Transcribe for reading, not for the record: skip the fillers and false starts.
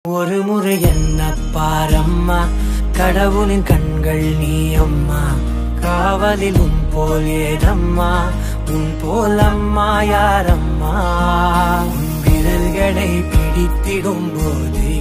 ஒரு முறை என்ன பாரம்மா, கடவுளின் கண்கள் நீ அம்மா, காவலில் உன் போல் ஏதம்மா, உன் போல் அம்மா யாரம்மா, உன் விரல்களை பிடித்திடும் போது